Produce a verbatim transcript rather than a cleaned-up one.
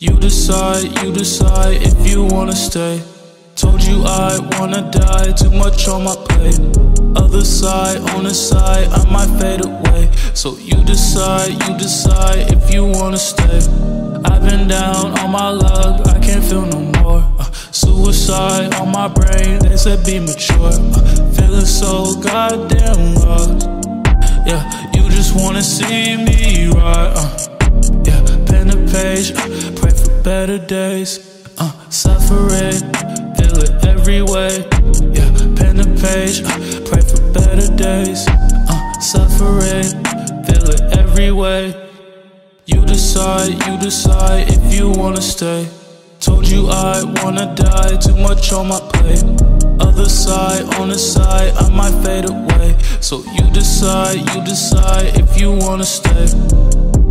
You decide, you decide if you wanna stay. Told you I wanna die, too much on my plate. Other side, on the side, I might fade away. So you decide, you decide if you wanna stay. I've been down on my luck, I can't feel no more. uh, Suicide on my brain, they said be mature. uh, Feeling so goddamn lost. Yeah, you just wanna see me right. uh, Yeah, pen to page, uh, pray for better days. uh, Suffering, feel it every way. Yeah, pen to page, uh, pray for better days. uh, Suffering, feel it every way. You decide, you decide if you wanna stay. Told you I wanna die, too much on my plate. Other side, on the side, I might fade away. So you decide, you decide if you wanna stay.